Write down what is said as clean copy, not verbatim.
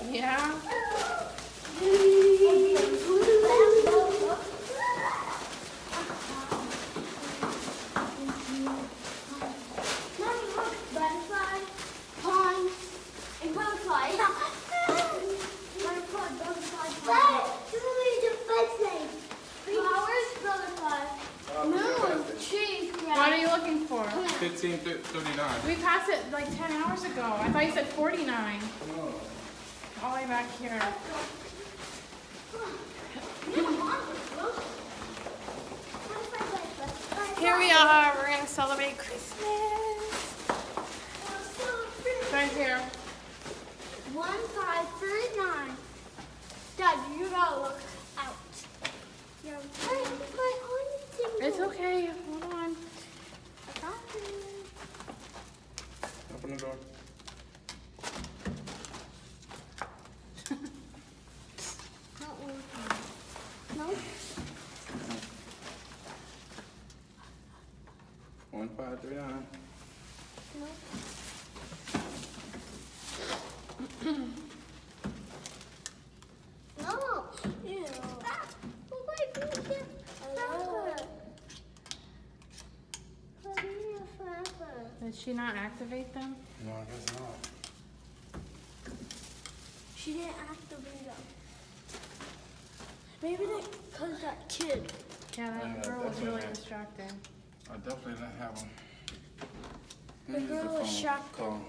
Yeah? What are you looking for? 15:39. We passed it like 10 hours ago. I thought you said 49. No. All the way back here. Here we are. We're going to celebrate Christmas. Right here. 1539. Dad, you gotta look out. My arm is tingling. It's okay. Hold on. I got it. Open the door. Not working. Nope. 1539. Nope. No. Ew. Oh my goodness. Did she not activate them? No, I guess not. She didn't activate them. Maybe they because that kid. Yeah, that Yeah, girl was definitely really not. distracted. I definitely didn't have them. The girl was shocked.